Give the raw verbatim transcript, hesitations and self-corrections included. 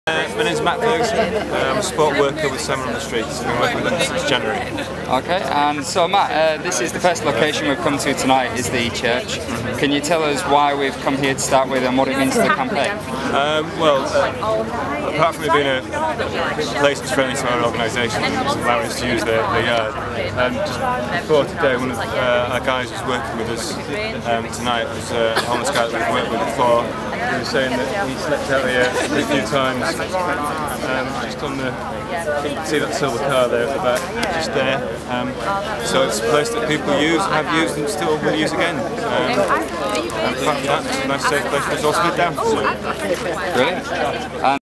Uh, my name's Matt Ferguson. Uh, I'm a sport worker with Summer on the Streets. I've been working with them since January. Okay, and so Matt, uh, this is the first location we've come to tonight, is the church. Mm-hmm. Can you tell us why we've come here to start with and what it means to the campaign? Um, well, uh, apart from it being a place that's friendly to our organisation, it's allowing us to use their, their yard. Um, just before today, one of uh, our guys was working with us um, tonight. It was a homeless guy that we've worked with before. He was saying that he slept out here a few times, um, just on the, you can see that silver car there at the back, just there. Um, so it's a place that people use, have used and still will use again. Um, and apart from that, it's a nice safe place for us all to live down. So. Brilliant. And